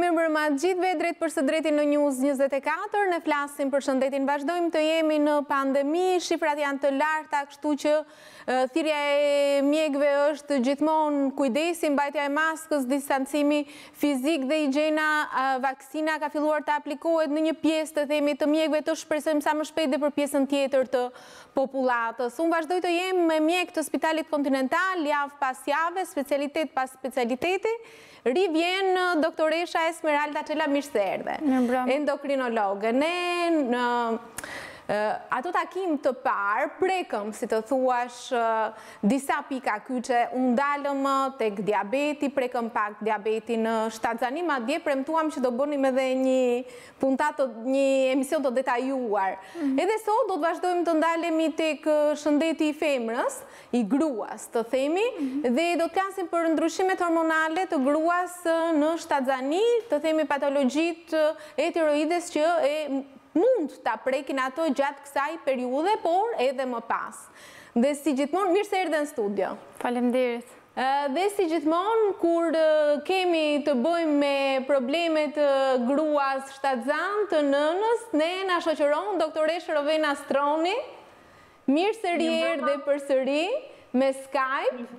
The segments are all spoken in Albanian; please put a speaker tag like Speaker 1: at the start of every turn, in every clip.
Speaker 1: Mirëmbrëma të gjithëve, drejt për së drejti në News 24, ne flasim për shëndetin, vazhdojmë të jemi në pandemi, shifrat janë të larta, kështu që thirrja e mjekëve është gjithmonë kujdesi, mbajtja e maskës, distancimi fizik dhe higjiena, vaksina ka filluar të aplikohet në një pjesë të themi të mjekëve, të shpresojmë sa më shpejt dhe për pjesën tjetër të popullatës. Unë vazhdoj të jem me mjek të Spitalit Kontinental, javë pas jave, specialitet pas specialiteti. Rivjen doktoresha Esmeralda Çela, mirë se erdhe. Endokrinologe. Ne ato takim të parë, prekëm, si të thuash, disa pika kyçe, unë dalëm tek diabeti, prekëm pak diabeti në shtatzani, madje premtuam që do bënim edhe një emision të detajuar. Edhe sot do të vazhdojmë të ndalemi tek shëndeti i femrës, i gruas, të themi, dhe do të flasim për ndryshimet hormonale të gruas në shtatzani, të themi patologjit e tiroides që mund të prekin ato gjatë kësaj periude, por edhe më pas. Dhe si gjithmonë, mirë se erdhe në studio.
Speaker 2: Faleminderit.
Speaker 1: Dhe si gjithmonë, kur kemi të bëjmë me problemet gruas shtatzan të nënës, ne na shoqëron doktoresh Rovena Stroni. Mirë se erdhe përsëri me Skype.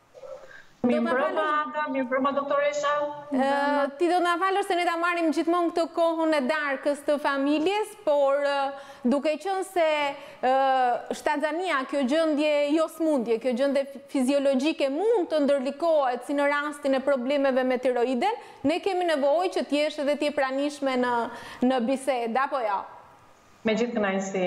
Speaker 3: Mirëmbrëma doktoresha.
Speaker 1: Ti do na falësh se ne ta marrim gjithmonë këtë kohën e darkës të familjes, por duke qenë se shtatzania, kjo gjendje jo smundje, kjo gjendje fiziologjike mund të ndërlikohet si në rastin e problemeve me tiroiden, ne kemi nevojë që ti jesh edhe ti pranishme në bisedë, apo jo?
Speaker 3: Me gjithë kënaqësi.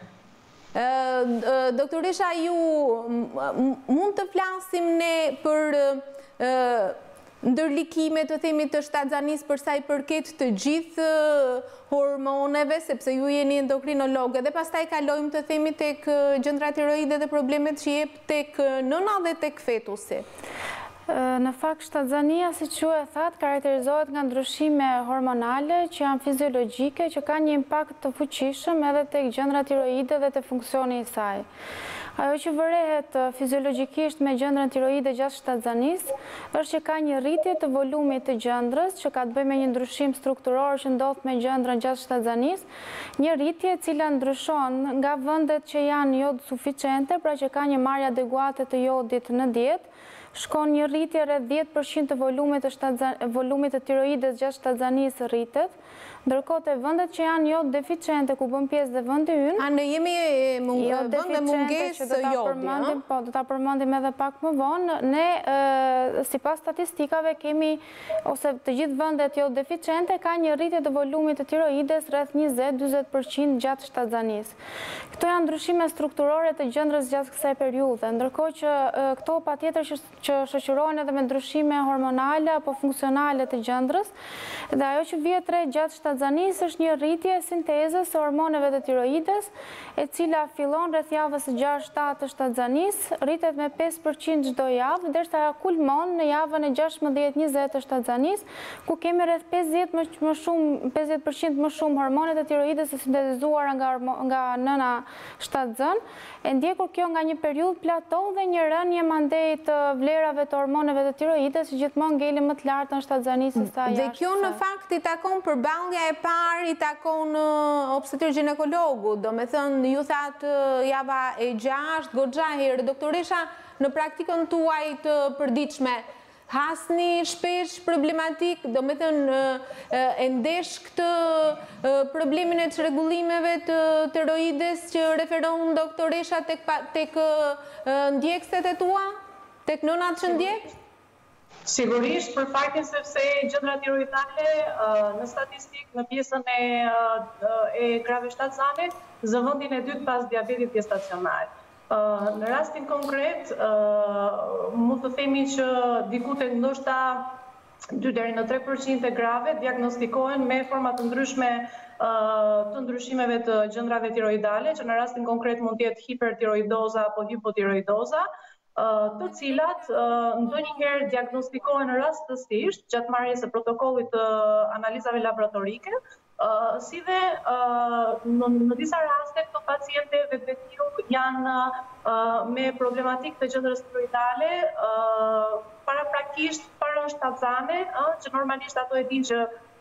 Speaker 1: Doktoresha, ju mund të flasim ne për ndërlikime të themi të shtatzanis për sa i përket të gjithë hormoneve, sepse ju jeni endokrinologe, dhe pastaj kalojmë të themi tek gjendra tiroide dhe problemet që jep tek nëna dhe tek fetusi.
Speaker 2: Në fakt, shtatzania, si që e thatë, karakterizohet nga ndryshime hormonale që janë fiziologjike, që ka një impakt të fuqishëm edhe tek gjendra tiroide dhe të funksioni i saj. Ajo që vërehet fiziologjikisht me gjendrën tiroide gjatë shtatzanis, është që ka një rritje të volumit të gjendrës, që ka të bëjë me një ndryshim strukturor që ndodh me gjendrën gjatë shtatzanis, një rritje cila ndryshon nga vendet që janë jod suficiente, pra që ka një marrje adeguate të jodit në dietë, shkon një rritje rreth 10% të volumit të tiroides gjatë shtatzanis rritet, ndërkohë te vendet që janë jod deficiente, ku bën pjesë dhe vendi ynë.
Speaker 1: A ne jemi vend me mungesë jodi,
Speaker 2: po, do ta përmendim edhe pak më vonë. Ne sipas statistikave kemi, ose të gjithë vendet jod deficiente, ka një rritje të volumit të tiroides rreth 20-40% gjatë shtatzanis. Këto janë ndryshime strukturore të gjendrës gjatë kësaj periudhe, ndërkohë që këto patjetër që shoqërohen edhe me ndryshime hormonale apo funksionale të gjendrës, dhe ajo që vjet re gjatë shtatzanis është një rritje sintezës së hormoneve të tiroides, e cila fillon rreth javës 6-7 të shtatzanis, rritet me 5% çdo javë, derisa kulmon në javën e 16-20 të shtatzanis, ku kemi rreth 50% më shumë hormonet e tiroides të sintetizuara nga nëna shtatzën, e ndjekur kjo nga një periudhë plato dhe një rënje mandej të vlerave të hormoneve të tiroides, që gjithmonë ngelin më të lartë në shtatzanis se sa jashtë.
Speaker 1: Dhe kjo në fakt i takon përballja e parë, i takon obstetër ginekologu, do me thënë ju thatë java e 6, goxha herë, doktoresha, në praktikën tuaj të përditshme, hasni shpesh problematik, do me thënë e ndesh këtë problemin e çrregullimeve të tiroides që referon doktoresha tek ndjekëset e tua, tek nënat që ndjek?
Speaker 3: Sigurisht, për faktin sepse gjendra tiroidale në statistik në pjesën e grave shtatzane zëvendin e dytë pas diabetit gestacional. Në rastin konkret, mund të themi që diku tek ndoshta 2 deri në 3% e grave diagnostikohen me forma të ndryshme të ndryshimeve të gjendrave tiroidale, që në rastin konkret mund të jetë hipertiroidoza apo hipotiroidoza, të cilat ndonjëherë diagnostikohen rastësisht gjatë marrjes së protokollit të analizave laboratorike, si dhe në disa raste këto paciente vetvetiu janë me problematik të gjendrës tiroidale paraprakisht para shtatzane, që normalisht ato e dinë që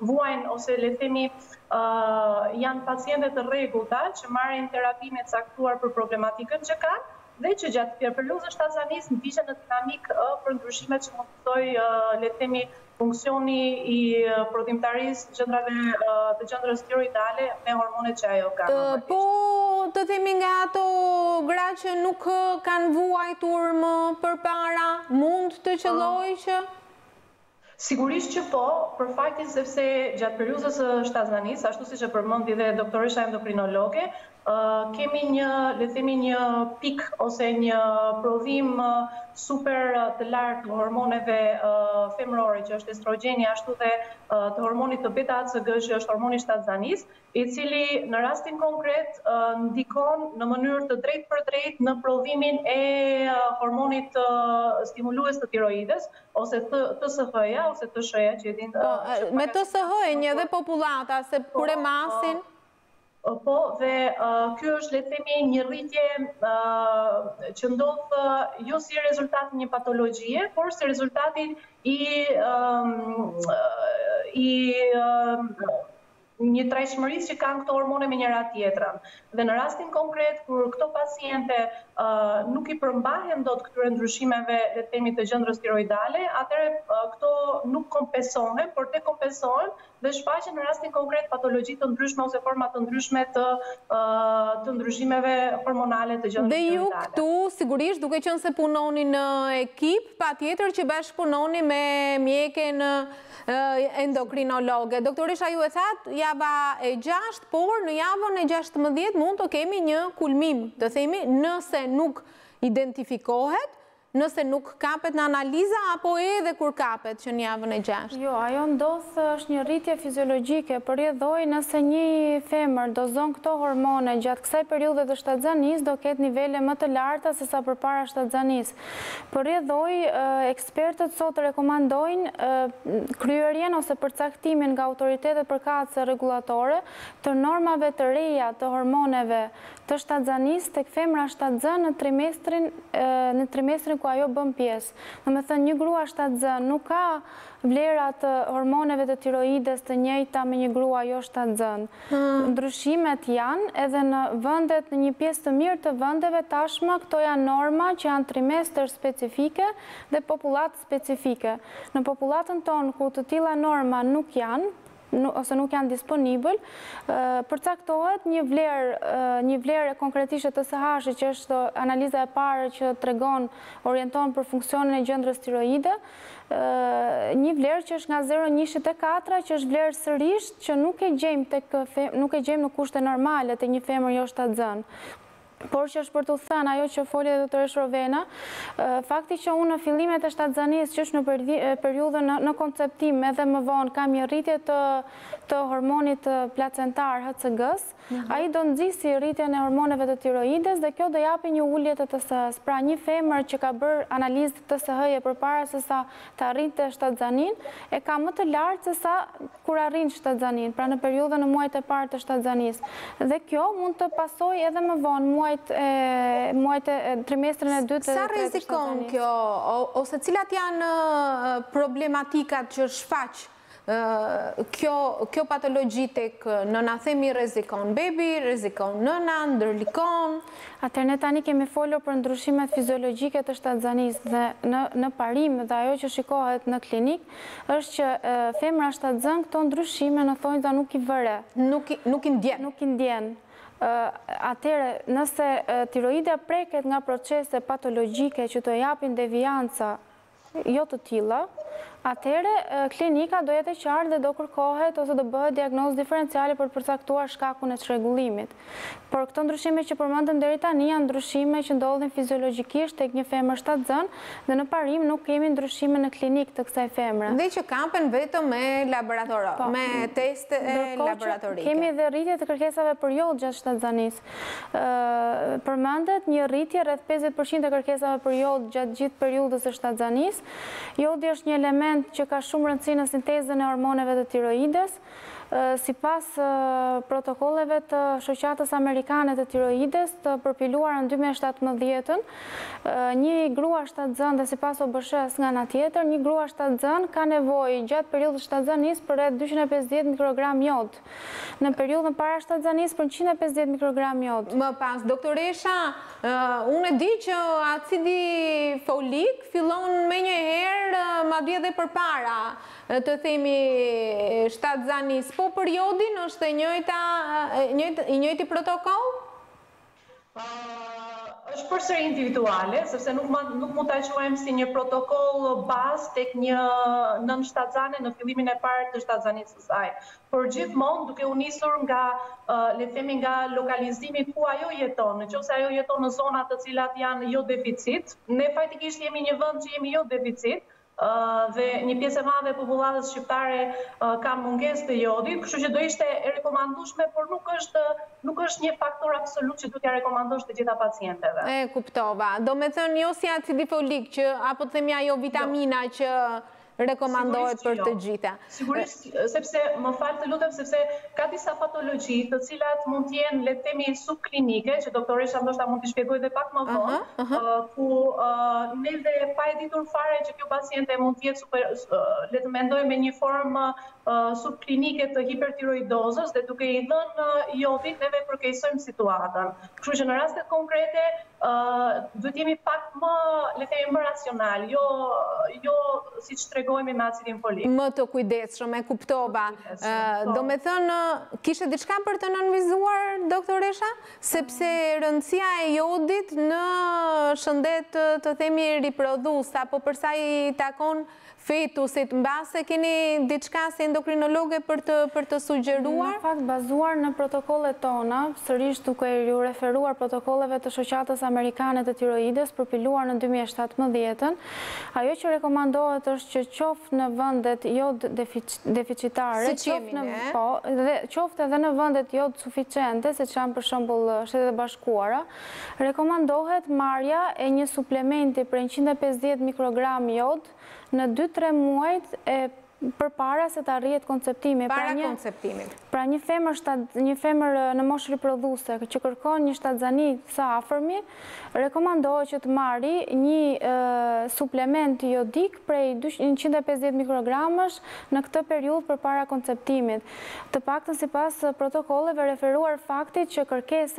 Speaker 3: vuajnë ose le themi janë paciente të rregullta që marrin terapinë e caktuar për problematikën që kanë dhe që gjatë periudhës shtatzanisë ndiqen në dinamikë për ndryshimet që mund të thotë le themi funksioni I prodhimtarisë të gjëndrave tiroidale me hormonet që ajo ka.
Speaker 1: Po të themi nga ato gra që nuk kanë vuajtur më përpara, mund të qëllojë që?
Speaker 3: Sigurisht që po, për faktin sepse gjatë periudhës së shtatzanisë, ashtu siç e përmendi dhe doktoresha endokrinologe, kemi një pik ose një prodhim super të lartë të hormoneve femërore, që është estrogeni, ashtu dhe të hormonit të beta-HCG, që është hormoni I shtatzanisë, I cili në rastin konkret ndikon në mënyrë të drejtë për drejtë në prodhimin e hormonit stimulues të tiroides, ose TSH-ja, ose TSH-ja që e din...
Speaker 1: Me TSH-e një dhe populata, se kur e masin...
Speaker 3: Po, dhe kjo është, le themi, një rritje që ndodh jo si rezultat një patologjie, por si rezultatin I një trajshmërisë që kanë këto hormone me njëra tjetrën. Dhe në rastin konkret, kur këto paciente nuk I përmbahen dot këtyre ndryshimeve, le të themi, të gjendrës tiroidale, atëherë këto nuk kompensohen, por dekompensohen dhe shfaqen në rastin konkret patologji të ndryshme ose forma të ndryshme të ndryshimeve hormonale të gjendrës tiroidale.
Speaker 1: Dhe ju këtu, sigurisht, duke qenë se punoni në ekip, patjetër që bashkë punoni me mjeken endokrinologe. Doktoresha ju e thatë, java e 6, por në javën e 16 mund të kemi një kulmim, të themi, nëse nuk identifikohet, nëse nuk kapet në analiza, apo edhe kur kapet që një javën e 6?
Speaker 2: Jo, ajo ndodhë është një rritje fiziologjike, përjedhoj nëse një femër dozon këto hormone gjatë kësaj periudhe të shtatzanis, do ketë nivele më të larta se sa përpara shtatzanis. Përjedhoj, ekspertët sot rekomandojnë kryerjen ose përcaktimin nga autoritetet përkatëse regulatore të normave të reja të hormoneve të shtatzanis të femra shtatzën në trimestrin ku ajo bën pjesë. Në me thënë, një grua shtatzën nuk ka vlerat hormoneve të tiroides të njëjta me një grua jo shtatzën. Ndryshimet janë edhe në vëndet, në një pjesë të mirë të vëndeve tashmë, këto janë norma që janë trimester specifike dhe populatë specifike. Në populatën tonë, ku të tilla norma nuk janë, ose nuk janë disponibël, përcaktohet një vlerë konkretisht të TSH, që është analiza e parë që tregon, orienton për funksionin e gjendrës tiroide, një vlerë që është nga 0,24, që është vlerë sërish që nuk e gjejmë në kushte normale të një femër jo shtatzën. Por që është për të thënë ajo që foli dhe doktoresh Rovena, fakti që unë në fillimet e shtatzanis, që është në periudhën në konceptim edhe më vonë, kam një rritje të hormonit placentar HCG-s, a I do nëzisi rritjen e hormoneve të tiroides dhe kjo do japi një ullje të TSH-s. Pra një femër që ka bërë analizë të TSH-je për para se sa të arrinte shtatzanin, e ka më të lartë se sa kur arrin shtatzanin, pra në periudhën në muajt e parë të shtatzanis. Dhe kjo mund të pasoj edhe më vonë muajt e trimestrin e 2 të
Speaker 1: Sa rrezikon kjo, ose cilat janë problematikat që shfaq kjo patologji tek nëna, themi rrezikon bebi, rrezikon nëna, ndërlikon?
Speaker 2: Atëherë ne tani kemi folur për ndryshimet fiziologjike të shtatzanis dhe në parim dhe ajo që shikohet në klinik është që femra shtatzën këto ndryshime në thonjza nuk I vëre.
Speaker 1: Nuk I ndjen.
Speaker 2: Nuk I ndjen. Atere, nëse tiroidea preket nga procese patologjike që të japin devianca jo të tilla, atere klinika do jetë e qartë dhe do kërkohet ose do bëhet diagnozë diferenciale për përcaktuar shkakun e çrregullimit. Por këto ndryshime që përmendëm deri tani janë ndryshime që ndodhin fiziologjikisht tek një femër shtatzën dhe në parim nuk kemi ndryshime në klinik të kësaj femre.
Speaker 1: Dhe që kampen vetëm me laboratorë, me teste laboratorike.
Speaker 2: Kemi dhe rritje të kërkesave për jod gjatë shtatzanis. Përmendet një rritje rreth 50% të kërkesave për jod gjatë gjithë periudhës së shtatzanis. Jodi është një element që ka shumë rëndësi në sintezën e hormoneve të tiroides. sipas protokolleve të Shoqatës Amerikane të Tiroides të përpiluara në 2017, një grua shtatzën dhe sipas OBSH-s nga ana tjetër, një grua shtatzën ka nevojë gjatë periudhës shtatzanisë për rreth 250 mikrogram jod. Në periudhën para shtatzanisë për 150 mikrogram jod.
Speaker 1: Më pas, doktoresha, unë e di që acidi folik fillon me një herë, madje edhe përpara të themi shtatzanisë. Po për jodin është i njëjti protokoll?
Speaker 3: Është përsëri individuale, sepse nuk mund ta quajmë si një protokoll bazë tek një nënshtatzane në fillimin e parë të shtatzanisë së saj. Por gjithmonë duke u nisur nga le të themi nga lokalizimi ku ajo jeton. Nëse ajo jeton në zona të cilat janë jo deficit, ne faktikisht jemi një vend që jemi jo deficit, dhe një pjesë e madhe e popullatës shqiptare ka mungesë të jodit, kështu që do ishte e rekomandueshme, por nuk është një faktor absolut që duhet ja rekomandosh të gjitha pacientëve.
Speaker 1: E kuptova. Do me thënë jo si acidi folik që apo të themi ajo vitamina që rekomandohet për të gjitha.
Speaker 3: Sigurisht, sepse më fal të lutem, sepse ka disa patologji të cilat mund të jenë le të themi subklinike, që doktoresha ndoshta mund t'i shpjegojë edhe pak më vonë, ku neve pa e ditur fare që kjo paciente mund të jetë le të mendojmë me një formë subklinike të hipertiroidozës dhe duke i dhënë jodit neve përkeqësojmë situatën. Kështu që në rastet konkrete duhet jemi pak më le të themi më racional, jo siç tregojmë me acidin folik.
Speaker 1: Më të kujdesshëm, e kuptova. Do me thënë, kishe diçka për të nënvizuar, doktoresha? Sepse rëndësia e jodit në shëndet të themi riprodhues, apo përsa i takon fetusit, mbase keni diçka si endokrinologe për të sugjeruar?
Speaker 2: Në fakt, bazuar në protokollet tona, sërish duke ju referuar protokolleve të Shoqatës Amerikane të Tiroides përpiluar në 2017, ajo që rekomandohet është që qoftë në vendet jod deficitare, qoftë edhe në vendet jod suficiente, se që janë për shembull Shtetet e Bashkuara, rekomandohet marrja e një suplementi për 150 mikrogram jod në 2-3 muajt përpara se të arrihet konceptimi.
Speaker 1: Para konceptimit.
Speaker 2: Pra një femër në moshë riprodhuese që kërkon një shtatzani së afërmi, rekomandohet që të marrë një suplement jodik prej 150 mikrogramësh në këtë periudhë përpara konceptimit. Të paktën sipas protokolleve referuar faktit që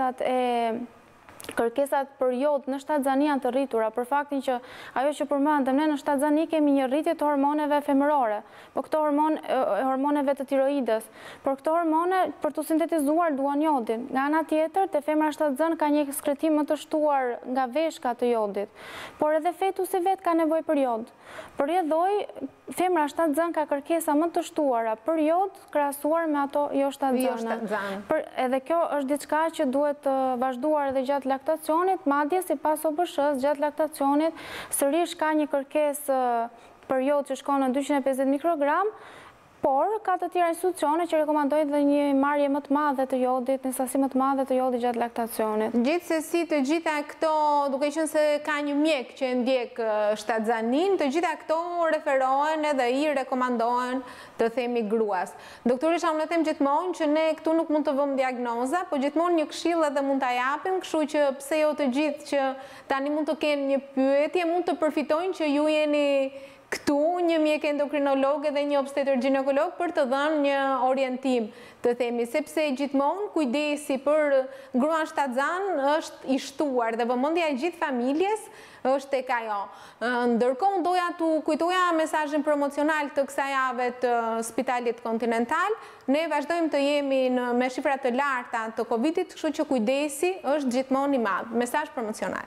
Speaker 2: kërkesat për jod në shtatzani janë të rritura, për faktin që ajo që përmendëm ne në shtatzani kemi një rritje të hormoneve femërore, po këto hormoneve të tiroides, por këto hormone për të sintetizuar duan jodin. Nga ana tjetër, te femra shtatzën ka një ekskretim më të shtuar nga veshka të jodit, por edhe fetusi vet ka nevojë për jod. Për rrjedhoj, femra shtatzën ka kërkesa më të shtuara për jod krahasuar me ato jo shtatzëna. Edhe kjo është diçka që duhet vazhduar edhe gjatë laktacionit, madje sipas OBSH-s gjatë laktacionit sërish ka një kërkesë për jod që shkon në 250 mikrogram, por ka të tjera institucione që rekomandojnë dhe një marrje më të madhe të jodit, një sasi më të madhe të jodit gjatë laktacionit.
Speaker 1: Gjithsesi të gjitha këto, duke qenë se ka një mjek që ndjek shtatzanin, të gjitha këto referohen edhe i rekomandohen të themi gruas. Doktoresha, unë them gjithmonë që ne këtu nuk mund të vëmë diagnoza, po gjithmonë një këshill edhe mund ta japim, kështu që pse jo të gjithë që tani mund të kenë një pyetje, mund të përfitojnë që ju jeni këtu një mjek endokrinolog dhe një obstetër ginekolog për të dhënë një orientim, të themi, sepse gjithmonë kujdesi për gruan shtatzan është i shtuar dhe vëmendja e gjithë familjes është tek ajo. Ndërkohë doja t'u kujtoja mesazhin promocional të kësaj jave të Spitalit Continental. Ne vazhdojmë të jemi me shifra të larta të Covidit, kështu që kujdesi është gjithmonë i madh. Mesazh promocional.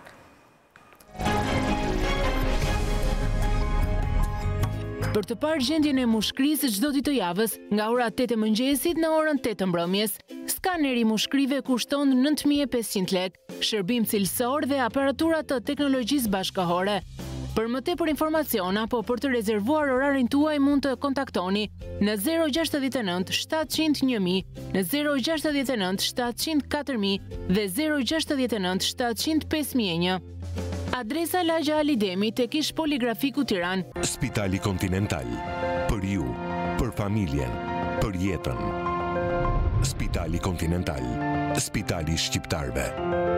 Speaker 4: Për të parë gjendjen e mushkrisë çdo ditë të javës, nga ora 8 e mëngjesit në orën 8 të mbrëmjes, skaneri mushkrive kushton 9.500 lek, shërbim cilësor dhe aparatura të teknologjisë bashkëkohore. Për më tepër informacion apo për të rezervuar orarin tuaj mund të kontaktoni në 069 700 1000, në 069 700 4000 dhe 069 700 5001. Adresa Lagja Alidemi tek Ish Poligrafiku Tiranë.
Speaker 5: Spitali Continental. Për ju, për familjen, për jetën. Spitali Kontinental, Spitali Shqiptarve.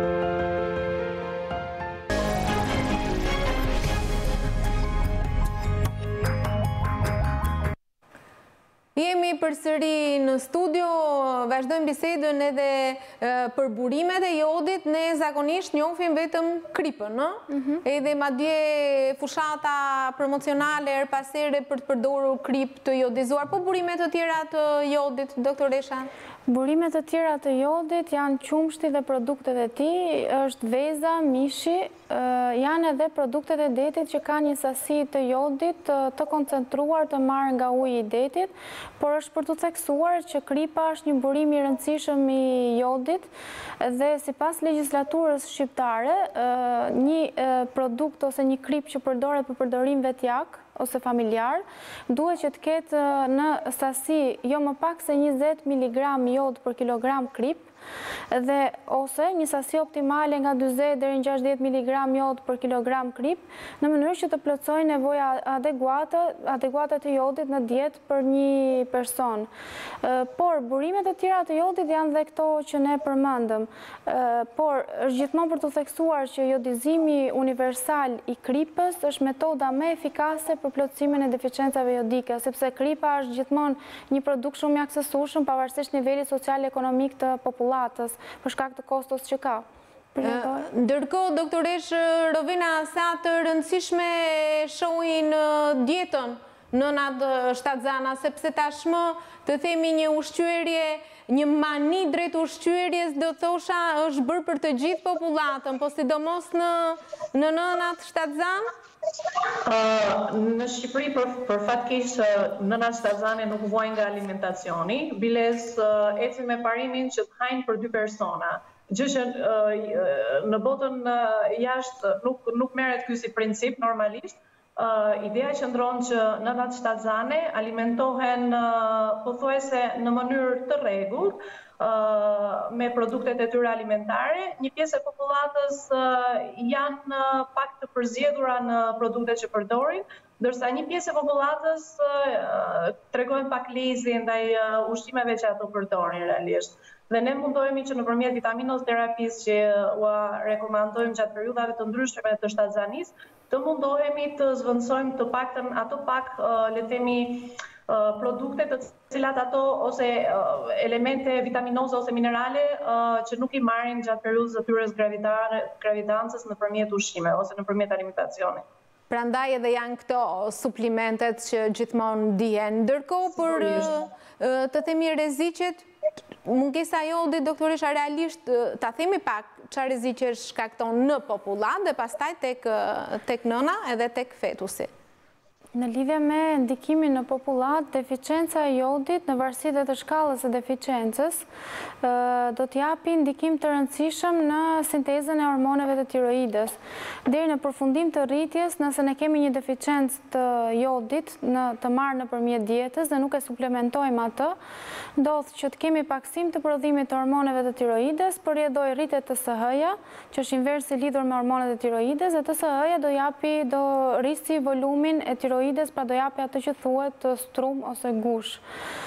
Speaker 1: Jemi përsëri në studio, vazhdojmë bisedën edhe për burimet e jodit, ne zakonisht njohim vetëm kripën, no? Edhe madje fushata promocionale her pas here për të përdorur krip të jodizuar, po burimet të tjera të jodit, doktoresha?
Speaker 2: Burimet të tjera të jodit janë qumshti dhe produktet e tij, është veza, mishi, janë edhe produktet e detit që kanë një sasi të jodit të koncentruar të marrë nga uji i detit, por është për të theksuar që kripa është një burim i rëndësishëm i jodit dhe sipas legjislaturës shqiptare, një produkt ose një krip që përdoret për përdorim vetjak ose familjar, duhet që të ketë në sasi jo më pak se 20 mg jod për kilogram krip, dhe ose një sasi optimale nga 40 deri në 60 mg jod për kilogram krip, në mënyrë që të plotësojë nevoja adekuate të jodit në dietë për një person. Por burimet e tjera të jodit janë dhe këto që ne përmendëm. Por është gjithmonë për të theksuar që jodizimi universal i kripës është metoda më efikase për plotësimin e deficiencave jodike, sepse kripa është gjithmonë një produkt shumë i aksesueshëm pavarësisht nivelit social-ekonomik të populatës, për shkak të kostos që ka.
Speaker 1: Ndërkohë, doktoresh Rovina, sa të rëndësishme shohin dietën nënat shtatzana, sepse tashmë të themi një ushqyerje, një mani drejt ushqyerjes, do thosha është bërë për të gjithë popullatën, po sidomos në nënat shtatzanë?
Speaker 3: Në Shqipëri, për fatkeq, nënat shtatzane nuk vuajnë nga alimentacioni, biles ecin me parimin që të hajnë për 2 persona. Gjë që në botën jashtë nuk merret ky si princip normalisht. Ideja qëndron që nënat shtatzane alimentohen pothuajse në mënyrë të rregullt me produktet e tyre alimentare. Një pjesë e popullatës janë pak të përzgjedhura në produktet që përdorin, ndërsa një pjesë e popullatës tregojnë pak lezi ndaj ushqimeve që ato përdorin realisht. Dhe ne mundohemi që nëpërmjet vitaminoterapisë që ua rekomandojmë gjatë periudhave të ndryshme të shtatzanisë, të mundohemi të zvendësojmë të paktën ato pak, le të themi, produkte të cilat ato ose elemente vitaminoze ose minerale që nuk i marrin gjatë periudhës së tyre gravidancës nëpërmjet ushqimeve ose nëpërmjet alimentacionit.
Speaker 1: Prandaj edhe janë këto suplimentet që gjithmonë dihen. Ndërkohë për të themi rreziqet, mungesa e jodit, doktoresha, realisht ta themi pak çfarë rreziqe shkakton në popullat dhe pastaj tek nëna edhe tek fetusi.
Speaker 2: Në lidhje me ndikimin në popullat, deficienca e jodit në varësi të shkallës së deficiencës do t'japi ndikim të rëndësishëm në sintezën e hormoneve të tiroides. Deri në përfundim të rritjes, nëse ne kemi një deficiencë të jodit të marrë nëpërmjet dietës dhe nuk e suplementojmë atë, ndodh që të kemi paksim të prodhimit të hormoneve të tiroides, përjedhoj rritje TSH-ja, që është inversi lidhur me hormonet e tiroides, dhe TSH-ja do rrisi volumin e tiroides, pra do japi atë që thuhet strum ose gush.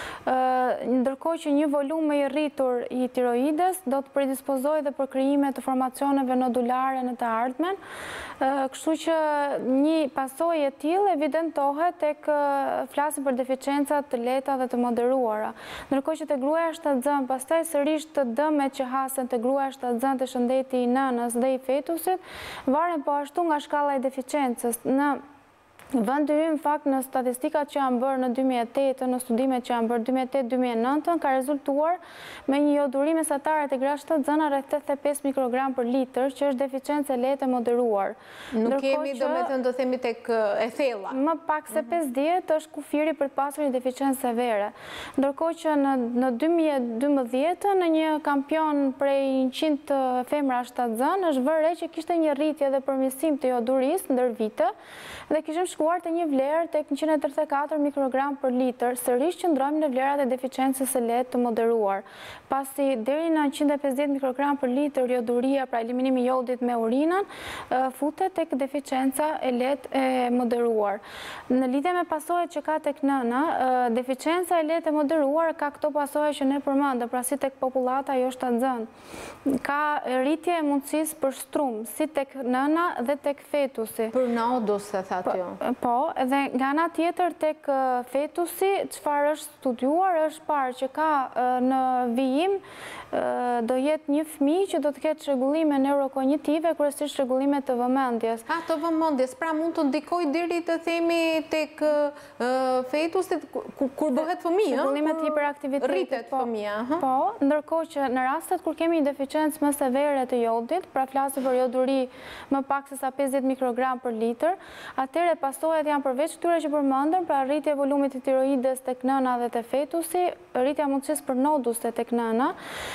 Speaker 2: Ndërkohë që një volum më i rritur i tiroides do të predispozojë dhe për krijime të formacioneve nodulare në të ardhmen, kështu që një pasojë e tillë evidentohet tek flasim për deficiencat të lehta dhe të moderuara. Ndërkohë që te gruaja shtatzën, pastaj sërish të dëmet që hasen te gruaja shtatzën, te shëndeti i nënës dhe i fetusit, varen po ashtu nga shkalla e deficiencës. Në vendi ynë, fakt, në statistikat që janë bërë në 2008, në studimet që janë bërë 2008-2009, ka rezultuar me një jodurim mesatare të gra shtatzëna rreth 85 mikrogram për litër, që është deficiencë e lehtë e moderuar.
Speaker 1: Nuk kemi, domethënë, do themi tek e thella.
Speaker 2: Më pak se 50 është kufiri për të pasur një deficiencë severe. Ndërkohë që në 2012, në një kampion prej 100 femra shtatzën, është vënë re që kishte një rritje dhe përmirësim të jodurisë ndër vite, dhe kishim shkuar të një vlerë tek 134 mikrogram për litër, sërish qëndrojmë në vlerat e deficiencës së lehtë të moderuar. Pasi deri në 150 mikrogram për litër joduria, pra eliminimi jodit me urinën, futet tek deficienca e lehtë e moderuar. Në lidhje me pasojat që ka tek nëna, deficienca e lehtë e moderuar ka këto pasojat që ne përmendëm, pra si tek popullata jo shtatzën. Ka rritje e mundësisë për shtrum, si tek nëna dhe tek fetusi.
Speaker 1: Për nodus, se thatë jo.
Speaker 2: Po, edhe nga ana tjetër tek fetusi, çfarë është studiuar, është parë që ka në vijim do jetë një fëmijë që do të ketë rregullime neurokognitive, kryesisht rregullime të vëmendjes.
Speaker 1: Të vëmendjes, pra mund të ndikojë deri të themi tek fetusit kur bëhet fëmijë,
Speaker 2: rregullime të hiperaktivitetit.
Speaker 1: Rritet fëmia.
Speaker 2: Po, ndërkohë që në rastet kur kemi deficiencë më severe të jodit, pra flasim për joduri më pak se sa 50 mikrogram për litër, atëherë pasojat janë përveç këtyre që përmendëm, pra rritje e volumit të tiroides tek nëna dhe te fetusi, rritja e mundësisë për nodus tek nëna.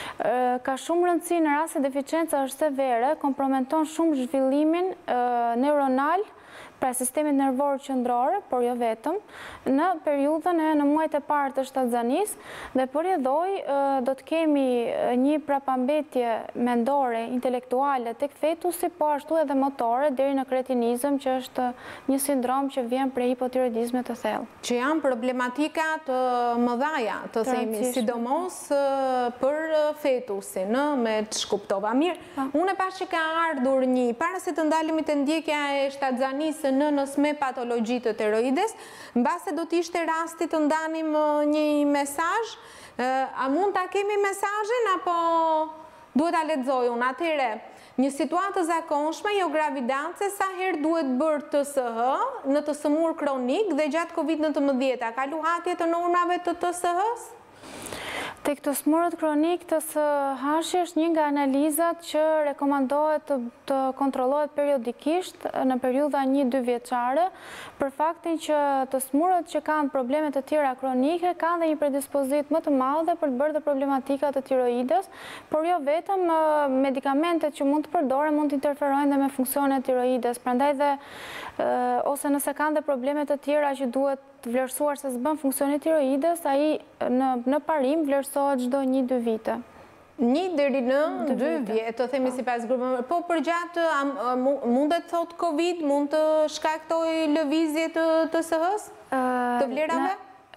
Speaker 2: Ka shumë rëndësi në rast se deficienca është severe, komprometon shumë zhvillimin neuronal, pra sistemit nervor qendror, por jo vetëm, në periudhën e në muajt e parë të shtatzanisë, dhe përjedhoj do të kemi një prapambetje mendore, intelektuale tek fetusi, po ashtu edhe motore, deri në kretinizëm, që është një sindrom që vjen prej hipotiroidizmit të thellë.
Speaker 1: Që janë problematika të mëdhaja, të themi, sidomos për fetusin, me të shkuptova. Mirë, unë e pas që ka ardhur një, para se të ndalimi të ndjekja e shtatzanisë nënës me patologji të tiroides, mbase do t'ishte rasti të ndanim një mesazh, a mund ta kemi mesazhin apo duhet ta lexoj unë? Atëherë, një situatë të zakonshme, jo gravidance, sa herë duhet bërë TSH në TSMUR kronik dhe gjatë COVID-19, ka luhatje të normave të TSH-s?
Speaker 2: Tek të smurët kronik, TSH është një nga analizat që rekomandohet të kontrollohet periodikisht në periudha 1-2 vjeçare, për faktin që të smurët që kanë probleme të tjera kronike kanë dhe një predispozit më të madhe për të bërë dhe problematika të tiroides, por jo vetëm medikamentet që mund të përdore mund të interferojnë dhe me funksionet tiroides, prandaj dhe ose nëse kanë dhe probleme të tjera që duhet të vlerësuar se s'bën funksionit tiroides, ai në parim vlerësohet çdo 1-2 vite.
Speaker 1: 1 deri në 2 vjetë, të themi si pas grupë. Po për gjatë, mundet thot COVID, mund të shkaktoj lëvizje të TSH-s, të vlerave?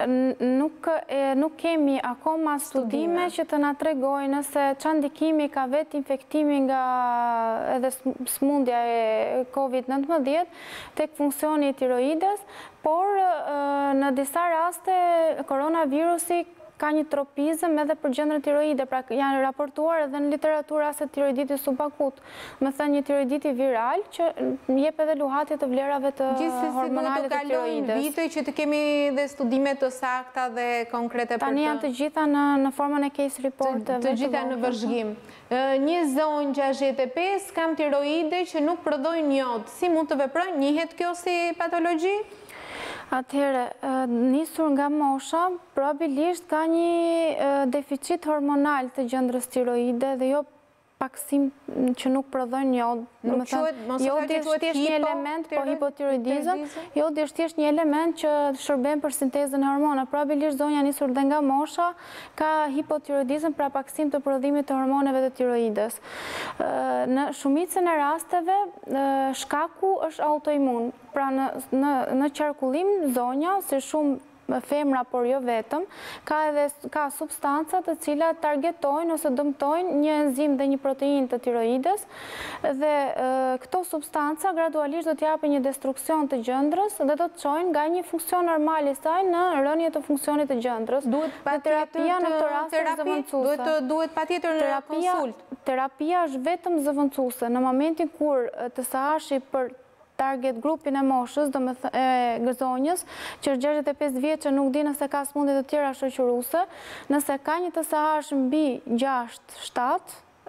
Speaker 2: Nuk kemi akoma studime që të na tregojnë nëse çfarë ndikimi ka vetë infektimi nga edhe smundja e COVID-19 tek funksioni i tiroides, por në disa raste koronavirusi ka një tropizëm edhe për gjendrën tiroide, pra janë raportuar edhe në literaturë raste tiroiditi subakut, me thënë një tiroiditi viral që jep edhe luhatje të vlerave të hormonale të tiroides. Gjithsesi duhet të kalojnë
Speaker 1: vite që të kemi dhe studime të sakta dhe konkrete për të...
Speaker 2: Tani janë të gjitha në formën e case report.
Speaker 1: Të gjitha në vëzhgim. Një zonë 65 kam tiroide që nuk prodhojnë jod. Si mund të veprojnë? Njihet kjo si patologji?
Speaker 2: Atëherë, nisur nga mosha, probabilisht ka një deficit hormonal të gjendrës tiroide dhe jo paksim që nuk prodhojnë jod. Jodi është thjesht një element, po hipotiroidizëm, jodi është thjesht një element që shërben për sintezën e hormonave. Probabilisht zonja nisur dhe nga mosha ka hipotiroidizëm, pra paksim të prodhimit të hormoneve të tiroides. Në shumicën e rasteve, shkaku është autoimun. Pra në qarkullim zonja, si shumë femra, por jo vetëm, ka substancat të cilat targetojnë ose dëmtojnë një enzim dhe një protein të tiroides dhe këto substanca gradualisht do t'japin një destruksion të gjendrës dhe do të çojnë nga një funksion normal i saj në rënje të funksionit të gjendrës. Terapia në këtë rast është zëvendësuese.
Speaker 1: Duhet patjetër në konsult.
Speaker 2: Terapia është vetëm zëvendësuese. Në momentin kur TSH-i për target grupin e moshës, e gëzonjës, që është 65 vjeçë nuk di nëse ka smundje të tjera shoqëruese, nëse ka një TSH mbi 6-7,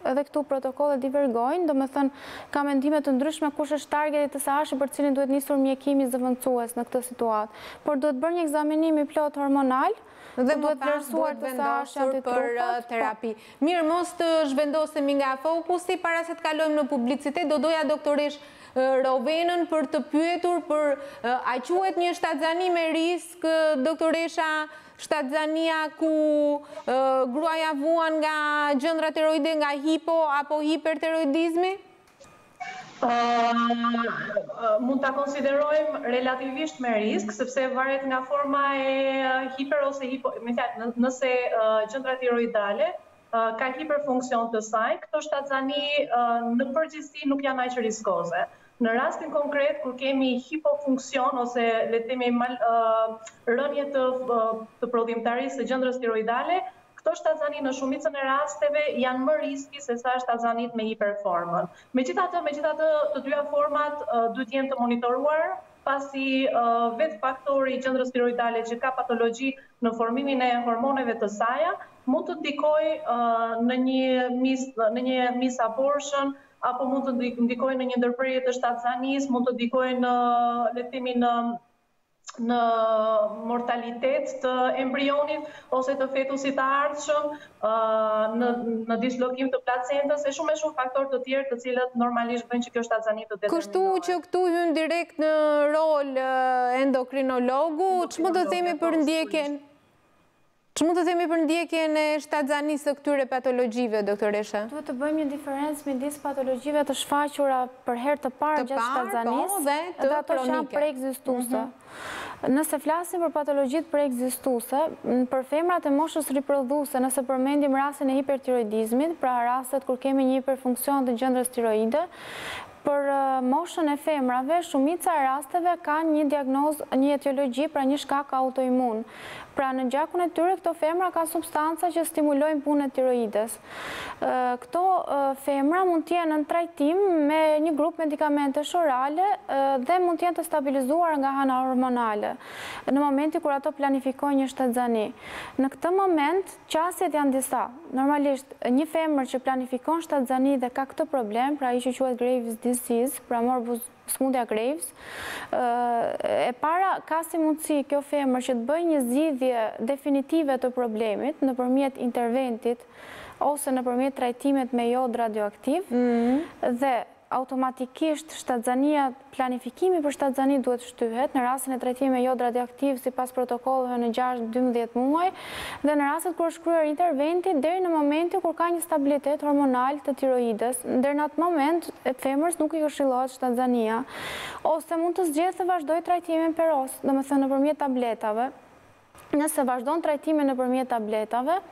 Speaker 2: edhe këtu protokollet divergojnë, do me thënë ka mendime të ndryshme kush është targeti të sahashi për cilin duhet nisur mjekimi zëvendësues në këtë situatë. Por duhet bërë një ekzaminim i plot hormonal,
Speaker 1: dhe më pas duhet vendosur për terapi. Mirë, mos të zhvendosemi nga fokusi, para se të kalojmë në publicitet, do doja doktoresh Rovenën për të pyetur për a quhet një shtatzani me risk, doktoresha, shtatzania ku gruaja vuan nga gjëndra tiroide, nga hipo apo hipertiroidizmi?
Speaker 3: Mund ta konsiderojmë relativisht me risk, sepse varet nga forma e hiper ose hipo, nëse gjëndra tiroidale ka hiperfunksion të saj, këto shtatzani në përgjithësi nuk janë aq riskoze. Në rastin konkret, kur kemi hipofunksion ose le të themi rënje të prodhimtarisë së gjëndrës tiroidale, këto shtatzani në shumicën e rasteve janë më riski se sa shtatzanit me hiperformën. Megjithatë, të dyja format duhet të jenë të monitoruar, pasi vetë faktori i gjëndrës tiroidale që ka patologji në formimin e hormoneve të saja, mund të ndikojë në një misabortion, apo mund të ndikojë në një ndërprerje të shtatzanis, mund të ndikojë në, le të themi, në mortalitet të embrionit ose të fetusit të ardhshëm, në dislokim të placentës e shumë faktorë të tjerë të cilët normalisht bëjnë që kjo shtatzani të determinohet.
Speaker 1: Kështu që këtu hyn direkt në rol endokrinologu, ç'mund të themi për ndjekjen? Ç'mund të themi për ndjekjen e shtatzanisë së këtyre patologjive, doktoresha?
Speaker 2: Duhet të bëjmë një diferencë midis patologjive të shfaqura për herë të parë gjatë shtatzanisë dhe ato që janë preekzistuese. Nëse flasim për patologjit preekzistuese, për femrat e moshës riprodhuese, nëse përmendim rastin e hipertiroidizmit, pra rastet kur kemi një hiperfunksion të gjëndrës tiroide, për moshën e femrave, shumica e rasteve ka një diagnozë, një etiologji, pra një shkak autoimun. Pra në gjakun e tyre, këto femra ka substanca që stimulojnë punën e tiroides. Këto femra mund t'jenë në trajtim me një grup medikamentesh orale dhe mund t'jenë të stabilizuar nga ana hormonale, në momenti kur ato planifikojnë një shtatzani. Në këtë moment, qasjet janë disa. Normalisht, një femër që planifikon shtatzani dhe ka këtë problem, pra i që quhet Graves' disease, pra morbus smundja Graves, e para ka si mundësi kjo femër që të bëjë një zgjidhje definitive të problemit nëpërmjet interventit ose nëpërmjet trajtimet me jod radioaktiv dhe automatikisht shtatzania, planifikimi për shtatzani duhet shtyhet në rastin e trajtimit me jod radioaktiv sipas protokolleve në 6-12 muaj dhe në rastet kur është kryer interventi deri në momentin kur ka një stabilitet hormonal të tiroides, deri në atë moment femrës nuk i këshillohet shtatzania, ose mund të zgjedhë të vazhdojë trajtimin peros, domethënë nëpërmjet tabletave. Nëse vazhdon trajtimin nëpërmjet tabletave,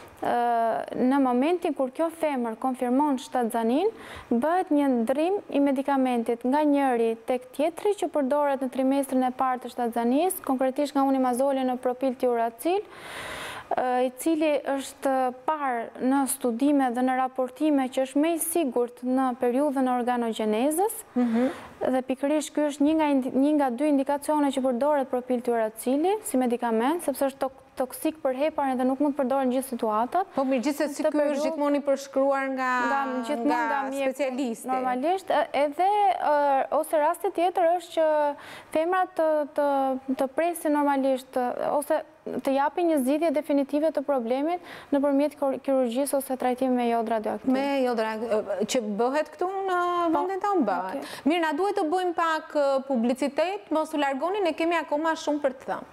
Speaker 2: në momentin kur kjo femër konfirmon shtatzanin, bëhet një ndrim i medikamentit nga njëri tek tjetri që përdoret në trimestrin e parë të shtatzanis, konkretisht nga unimazoli në propiltiuracil, i cili është parë në studime dhe në raportime që është më i sigurt në periudhën e organogjenezës, dhe pikërisht ky është një nga dy indikacione që përdoret propiltiuracili si medikament, sepse është toksik për heparin dhe nuk mund të përdoret në gjithë situatat.
Speaker 1: Po mirë, gjithsesi ky është gjithmonë i përshkruar nga specialistë.
Speaker 2: Normalisht, edhe ose rasti tjetër është që femrat të presin normalisht ose të japin një zgjidhje definitive të problemit nëpërmjet kirurgjisë ose trajtimi me jod radioaktiv.
Speaker 1: Me jod radioaktiv, që bëhet këtu në vendin tonë bëhet. Mirë, na duhet të bëjmë pak publicitet, mos u largoni, ne kemi akoma shumë për të thënë.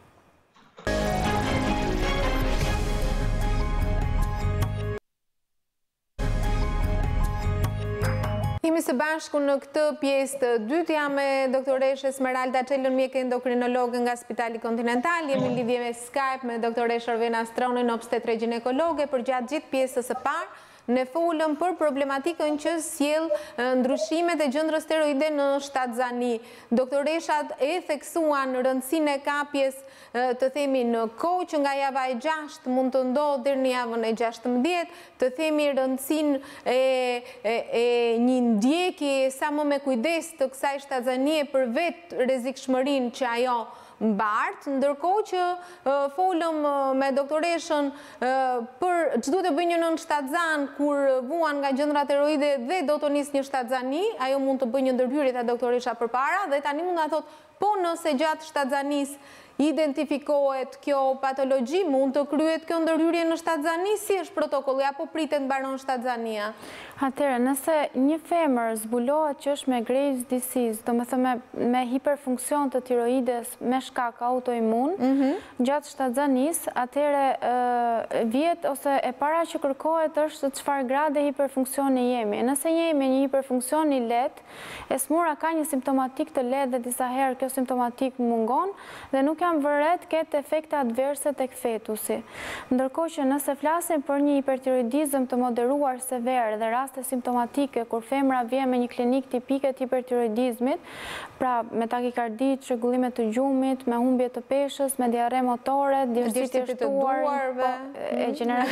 Speaker 1: Jemi së bashku në këtë pjesë të dytë, jam me doktoresh Esmeralda Çelën, mjek endokrinologe nga Spitali Continental, jemi në lidhje me Skype me doktoresh Arvena Stronën, obstetre ginekologe, për gjatë gjithë pjesës së parë. Ne folëm për problematikën që sjell ndryshimet e gjëndrës tiroide në shtatzani. Doktoreshat e theksuan rëndësinë e kapjes, të themi në kohë që nga java e 6 mund të ndodhë deri në javën e 16, të themi rëndësinë e një ndjekje sa më me kujdes të kësaj shtatzanie për vetë rrezikshmërinë që ajo mbartë, ndërkohë që folëm me doktoreshën për që duhet të bëjë një nën shtatzan kur vuan nga gjëndrat tiroide dhe do të nisë një shtatzani, ajo mund të bëjë një ndërhyrje të doktoresha përpara dhe tani mund të thotë, po nëse gjatë shtatzanis identifikohet kjo patologji, mund të kryet kjo ndërhyrje në shtatzani, si është protokolli, apo pritet mbaron shtatzania?
Speaker 2: Atëherë, nëse një femër zbulohet që është me Graves' disease, do me thëme me hiperfunksion të tiroides me shkak autoimun, gjatë shtatzanis, atëherë vjet ose e para që kërkohet është çfarë grade hiperfunksioni jemi. Nëse jemi një hiperfunksion i lehtë, e smura ka një simptomatik të lehtë dhe disa herë kjo simptomatik mungon dhe nuk janë vëret këtë efekte adverse tek fetusi. Ndërkohë që nëse flasim për një hipertiroidizëm të moderuar sever dhe raste simptomatike, kur femra vjen me një klinik tipike të hipertiroidizmit, pra me takikardi, çrregullime të gjumit, me humbje të peshës, me diare motore, djersitje shtuar, e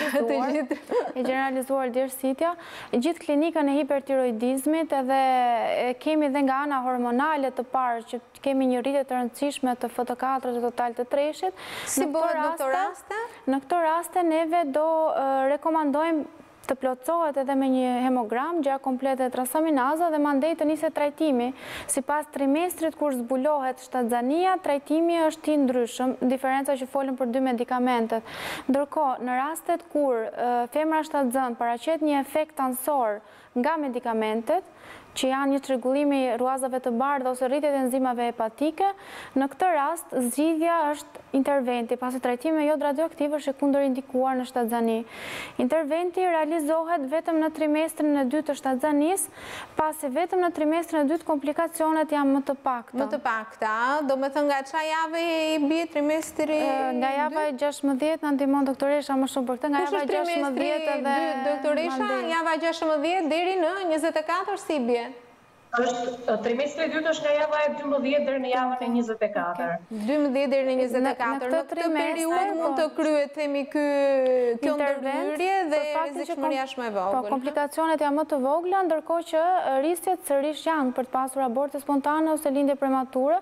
Speaker 2: generalizuar djersitja, gjithë klinikën e hipertiroidizmit edhe kemi dhe nga ana hormonale të parë që kemi një rritje të rëndësishme të FT4 total të treshit.
Speaker 1: Si bëhet në këto raste?
Speaker 2: Në këto raste neve do rekomandojmë të plotësohet edhe me një hemogram, gja komplete transaminaza dhe mandej të niset trajtimi. Si pas trimestrit kur zbulohet shtatzania, trajtimi është i ndryshëm, diferenca që folëm për 2 medikamentet. Ndërkohë, në rastet kur femra shtatzan paraqet një efekt ansor nga medikamentet, që janë një çrregullimi ruazave të bardha ose rritjet e enzimave hepatike, në këtë rast zgjidhja është interventi, pasi trajtimi jod radioaktiv është e kundërindikuar në shtatzani. Interventi realizohet vetëm në trimestrin e 2 të shtatzanis, pasi vetëm në trimestrin e 2 komplikacionet janë më të pakta.
Speaker 1: Më të pakta, do me thënë nga qa jave i bie trimestri 2?
Speaker 2: Nga java e 16 në ndihmon doktoresha më shumë për këtë, nga java e 16 edhe
Speaker 1: doktoresha, java 16 deri në 24 si bie?
Speaker 3: Trimestri 2 është nga java e 12 deri në javën e 24.
Speaker 1: 12 deri në 24. Në këtë periudhë mund të kryet themi kjo ndërhyrje dhe rrezikshmëria është më e vogël.
Speaker 2: Po, komplikacionet janë më të vogla, ndërkohë që rrisjet sërish janë për të pasur aborte spontane ose lindje premature,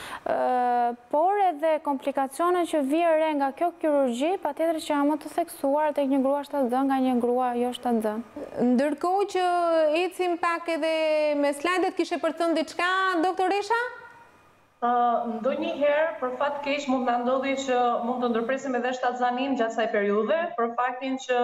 Speaker 2: por edhe komplikacionet që vijnë re nga kjo kirurgji, patjetër që janë më të theksuar tek një grua shtatzan nga një grua jo shtatzan.
Speaker 1: Ndërkohë që ecim pak edhe me slajdet, kishe për thënë diçka, doktoresha?
Speaker 3: Ndonjëherë, për fat keq mund të ndodhi që mund të ndërpresim edhe shtatzanin gjatë kësaj periudhe, për faktin që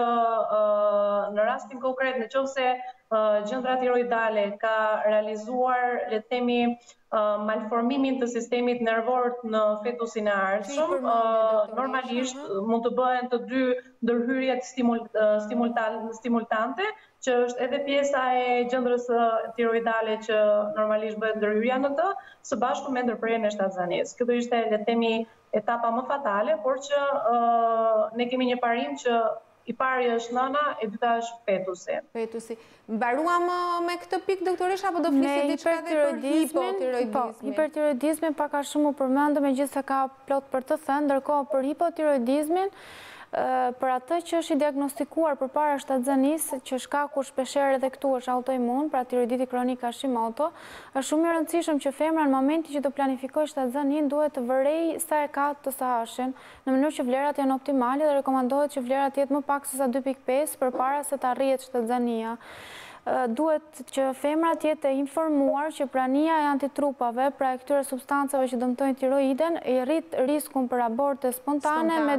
Speaker 3: në rastin konkret, nëse gjëndra tiroidale ka realizuar, le të themi, malformimin të sistemit nervor në fetusin e ardhshëm, normalisht mund të bëhen të dy ndërhyrjet stimultante, që është edhe pjesa e gjëndrës tiroidale që normalisht bëhet ndërhyrja në të, së bashku me ndërprerjen e shtatzanisë. Kjo do ishte, le të themi, etapa më fatale, por që ne kemi një parim që i pari është nëna, e dyta është fetusi.
Speaker 1: Fetusi. Mbaruam me këtë pikë, doktoresha, apo do flisit diçka dhe për hipotiroidizmin?
Speaker 2: Po, hipertiroidizmin paka shumë u përmendë, megjithëse ka plot për të thënë, ndërkohë për hipotiroidizmin, për atë që është i diagnostikuar për para shtatzanis, që shkaku shpesher edhe këtu është autoimun, pra tiroiditi kronik Hashimoto, është shumë i rëndësishëm që femra në momenti që do planifikoj shtatzanin duhet të vërej sa e ka të sahashin, në mënyrë që vlerat janë optimale dhe rekomandohet që vlerat jetë më pak se sa 2.5 për para se të arrijet shtatzania. Duhet që femrat jetë informuar që prania e antitrupave, pra e këtyre substancave që dëmtojnë tiroiden, i rrit riskun për aborte spontane me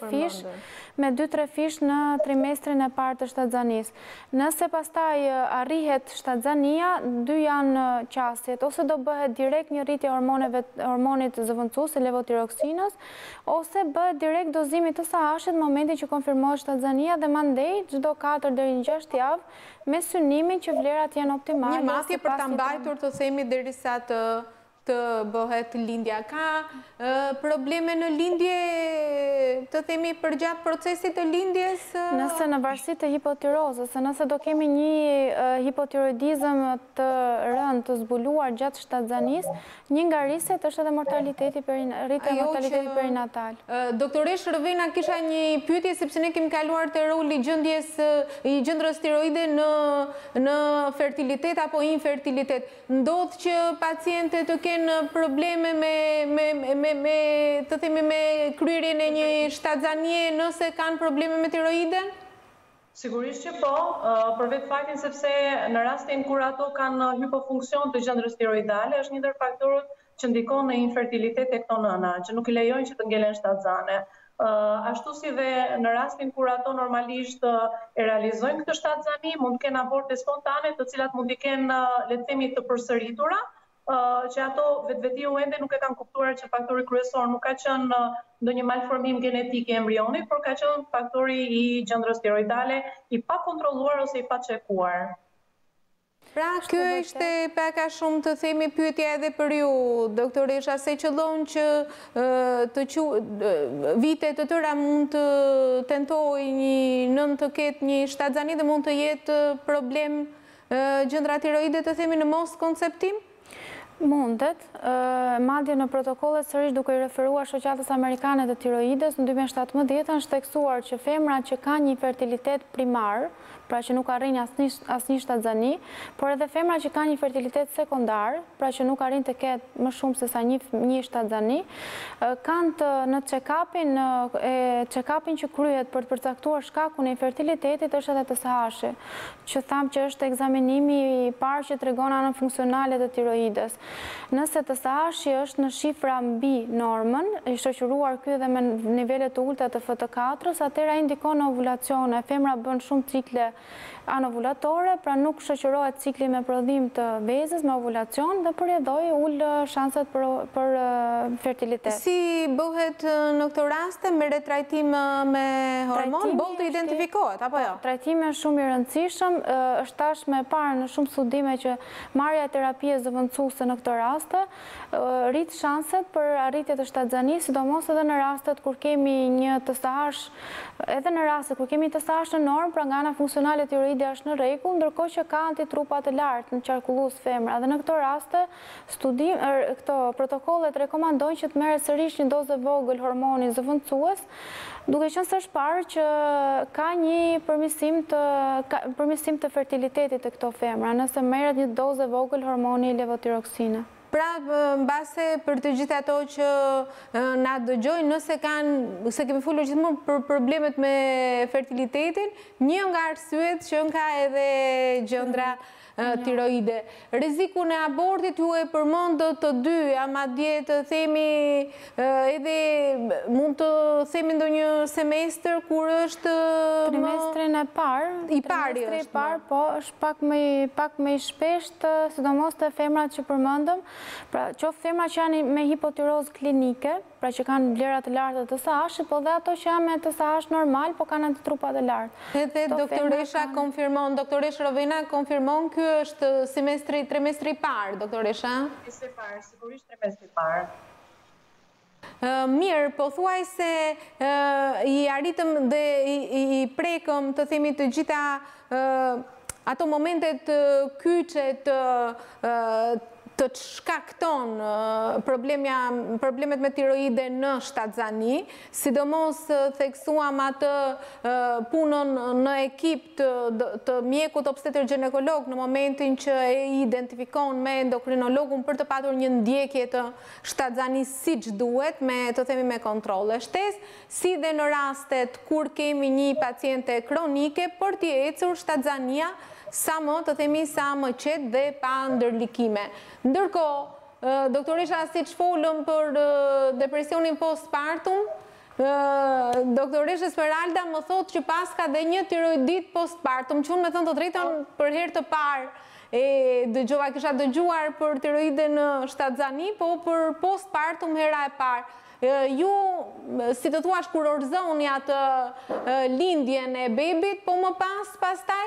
Speaker 2: 2-3 fish në trimestrin e parë të shtatzanis. Nëse pastaj arrihet shtatzania, 2 janë qasjet, ose do bëhet direkt një rritje hormonit zëvendësues, levotiroksinës, ose bëhet direkt dozimit të sahashit në momentin që konfirmohet shtatzania dhe mandej çdo 4 deri në 6 javë me synimin që vlerat janë optimale.
Speaker 1: Një matje për ta mbajtur të themi derisa të bëhet lindja. Ka probleme në lindje, të themi përgjatë procesit të lindjes?
Speaker 2: Nëse në varësi të hipotirozës, nëse do kemi një hipotiroidizëm të rënd të zbuluar gjatë shtatzanis, një nga rrisjet është edhe mortaliteti perinatal.
Speaker 1: Doktoresh Rëvena, kisha një pyetje, sepse ne kemi kaluar të roli i gjëndrës tiroide në fertilitet apo infertilitet. Ndodhë që paciente të kenë probleme me të themi me kryerjen e një shtatzanie nëse kanë probleme me tiroiden?
Speaker 3: Sigurisht që po, për vetë faktin sepse në rastin kur ato kanë hipofunksion të gjendrës tiroidale, është një ndër faktorët që ndikon në infertilitet e këto nëna, që nuk i lejojnë që të ngelen shtatzane. Ashtu si dhe në rastin kur ato normalisht e realizojnë këtë shtatzani, mund të kenë aborte spontane, të cilat mund të kenë, le të themi, të përsëritura, që ato vetvetiu ende nuk e kanë kuptuar që faktori kryesor nuk ka qenë ndonjë malformim genetik i embrionit, por ka qenë faktori i gjendrës tiroidale i pa kontrolluar ose i pa çekuar.
Speaker 1: Pra, kjo ishte pak a shumë të themi pyetja edhe për ju, doktoresha, se qëllon që vite të tëra mund të tentoj një nën të ketë një shtatzani dhe mund të jetë problem gjendra tiroide të themi në mos konceptim?
Speaker 2: Mundet, madje në protokollet sërish duke i referuar Shoqatës Amerikane të Tiroides në 2017 është tekstuar që femrat që kanë një fertilitet primar, pra që nuk arrin asnjë shtatzani, por edhe femrat që kanë një fertilitet sekondar, pra që nuk arrin të ketë më shumë se sa një shtatzani, kanë në check-upin që kryhet për të përcaktuar shkakun e infertilitetit është edhe TSH, që thamë që është ekzaminimi i parë që tregon anën funksionale të tiroides. Nëse TSH është në shifra mbi normën, i shoqëruar ky edhe me nivele të ulta të FT4-s, atëherë indikon ovulacion, femra bën shumë cikle anovullatore, pra nuk shoqërohet cikli me prodhim të vezës, me ovulacion dhe përjedhoi ul shanset për fertilitet.
Speaker 1: Si bëhet në këto raste me trajtim me hormon, boll të identifikohet, apo jo?
Speaker 2: Trajtimi është shumë i rëndësishëm, është tashmë e parë në shumë studime që marrja e terapisë zëvendësuese në këto raste rrit shanset për arritje të shtatzanisë, sidomos edhe në rastet kur kemi një TSH, edhe në rastet kur kemi TSH në normë, pra nga ana funksionale tiroide është në rregull, ndërkohë që ka antitrupa të lartë në qarkullues femra. Dhe në këto raste, këto protokollet rekomandojnë që të merret sërish një dozë e vogël hormoni zëvendësues, duke qenë së shparë që ka një përmirësim të fertilitetit të këto femra, nëse merret një dozë e vogël hormoni levotiroksine.
Speaker 1: Pra, mbase për të gjithë ato që na dëgjojnë, nëse kemi folur gjithmonë për problemet me fertilitetin, një nga arsyet që ka edhe gjendra tiroide. Rrezikun e abortit ju e përmendët të dy, madje të themi edhe mund të themi ndonjë semestër kur është
Speaker 2: trimestrin e parë.
Speaker 1: I pari është.
Speaker 2: Po, është pak më i shpesht, sidomos të femrat që përmendëm. Pra, qoftë femrat që janë me hipotirozë klinike, pra që kanë vlerat të larta të TSH, po dhe ato që janë me TSH normal, po kanë antitrupa të lartë.
Speaker 1: Edhe doktoresha konfirmon, doktoresha Rovena konfirmon, ky është trimestri i parë, doktoresha?
Speaker 3: Trimestri i parë, sigurisht trimestri i parë.
Speaker 1: Mirë, po thuaj se i arritëm dhe i prekëm të themi të gjitha ato momentet kyçe të shkakton problemet me tiroide në shtatzani, sidomos theksuam atë punën në ekip të mjekut obstetër ginekolog në momentin që e identifikon me endokrinologun për të patur një ndjekje të shtatzani siç duhet, të themi me kontrole shtesë, si dhe në rastet kur kemi një paciente kronike për t'i ecur shtatzania sa më të themi sa më qetë dhe pa ndërlikime. Ndërkohë, doktoresha, si që folëm për depresionin postpartum, doktoresha Smeralda më thotë që pas ka dhe një tiroidit postpartum, që unë me thënë të drejton për herë të parë, kisha dëgjuar për tiroide në shtatzani, po për postpartum hera e parë. Ju, si të thuash, kur orzoni atë lindjen e bebit, po më pastaj,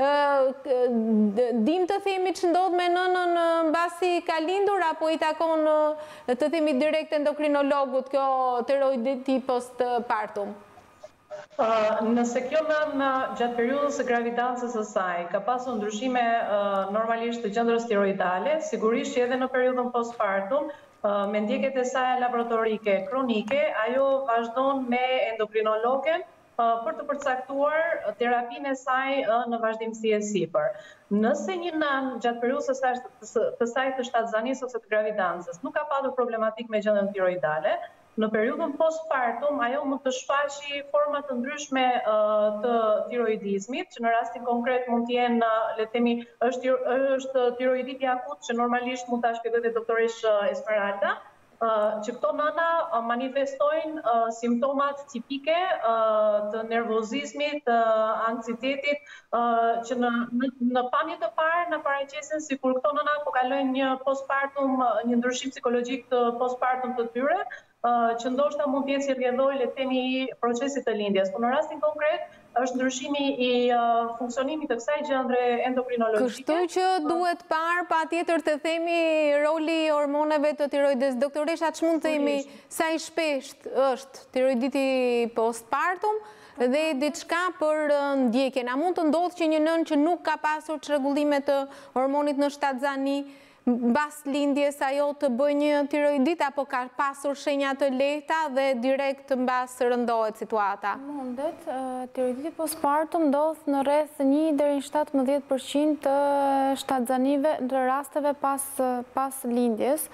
Speaker 1: dim të themi që ndodh me nënën mbasi ka lindur, apo i takon të themi direkt endokrinologut kjo tiroiditi postpartum?
Speaker 3: Nëse kjo nën gjatë periudhës së gravidancës së saj ka pasur ndryshime normalisht të gjendrës tiroidale, sigurisht që edhe në periudhën postpartum, me ndjekjet e saj laboratorike kronike, ajo vazhdon me endokrinologen për të përcaktuar terapinë e saj në vazhdimsi e sipër. Nëse një nën gjatë periudhës të saj të shtatzanisë ose të gravidancës nuk ka patur problematik me gjendjen tiroidale, në periudhën postpartum ajo mund të shfaqë forma të ndryshme të tiroidizmit, që në rastin konkret mund të jenë, le të themi, është tiroiditi akut, që normalisht mund ta shpjegojë doktoresh Esmeralda, që këto nëna manifestojnë simptomat tipike të nervozizmit, të anksietetit, që në pamje të parë në paraqesin sikur këto nëna po kalojnë një postpartum, një ndryshim psikologjik të postpartum të tyre, që ndoshta mund të jetë si rrjedhoi, le të themi, i procesit të lindjes. Por në rastin konkret është ndryshimi i funksionimit të kësaj gjendre endokrinologjike.
Speaker 1: Kështu që duhet parë patjetër të themi roli i hormoneve të tiroides. Doktoresha, ç'mund të themi sa i shpesht është tiroiditi postpartum dhe diçka për ndjekjen? A mund të ndodhë që një nën që nuk ka pasur çrregullime të hormonit në shtatzani mbas lindjes ajo të bëjë një tiroidit, apo ka pasur shenja të lehta dhe direkt mbas rëndohet situata?
Speaker 2: Mundet, tiroiditi postpartum ndodh në rreth 1 deri në 17% të shtatzanive të rasteve pas lindjes.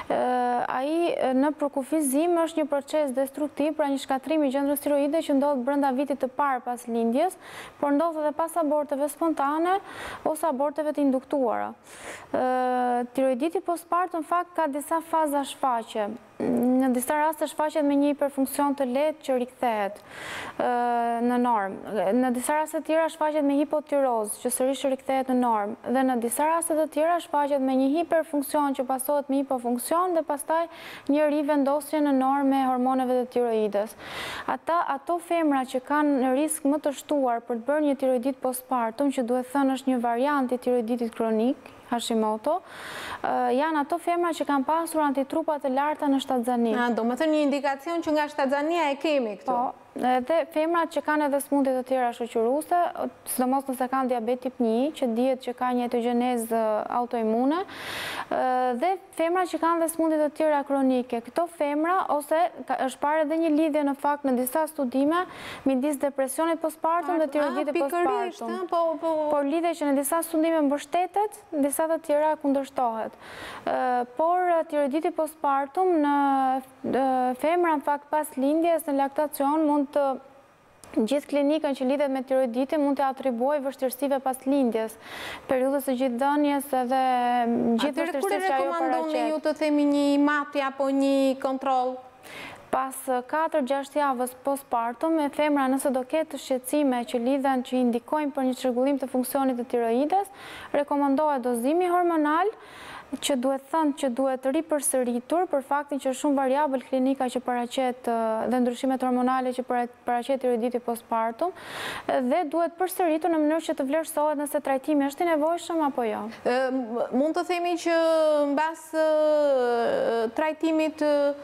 Speaker 2: Ai në përkufizim është një proces destruktiv, pra një shkatrim i gjendrës tiroide që ndodh brenda vitit të parë pas lindjes, por ndodh edhe pas aborteve spontane ose aborteve të induktuara. Tiroiditi postpartum fakt ka disa faza shfaqje. Në disa raste shfaqet me një hiperfunksion të lehtë që rikthehet në normë. Në disa raste të tjera shfaqet me hipotirozë që sërish rikthehet në normë. Dhe në disa raste të tjera shfaqet me një hiperfunksion që pasohet me hipofunksion dhe pastaj një rivendosje në normë me hormoneve të tiroides. Ato femra që kanë risk më të shtuar për të bërë një tiroidit postpartum, që duhet thënë është një variant i tiroiditit kronik, Hashimoto, janë ato femra që kanë pasur antitrupa të larta në shtatzani.
Speaker 1: Do më thënë një indikacion që nga shtatzania e kemi këtu.
Speaker 2: Dhe femrat që kanë edhe smundje të tjera shoqëruese, sidomos nëse kanë diabet tip 1, që dihet që ka një etogjenezë autoimune, dhe femrat që kanë dhe smundje të tjera kronike. Këto femra, ose është parë edhe një lidhje në fakt në disa studime midis depresionit postpartum dhe tiroiditit postpartum. Por lidhje që në disa studime mbështetet, në disa të tjera kundërshtohet. Por tiroiditi postpartum në femra në fakt pas lindjes në laktacion mund të gjithë klinikën që lidhet me tiroiditi mund të atribuoj vështirësive pas lindjes, periudhës së gjithëdhënies edhe gjithë vështirësive që ajo paraqet.
Speaker 1: Kur rekomandoni ju të themi një matje apo një kontroll?
Speaker 2: Pas 4-6 javës postpartum, e femra nëse do ketë shqetësime që lidhen që indikojnë për një çrregullim të funksionit të tiroides, rekomandohet dozimi hormonal, që duhet thënë që duhet ripërsëritur për faktin që është shumë variabël klinika që paraqet dhe ndryshimet hormonale që paraqet tiroiditi postpartum, dhe duhet përsëritur në mënyrë që të vlerësohet nëse trajtimi është i nevojshëm apo jo.
Speaker 1: Mund të themi që mbas trajtimit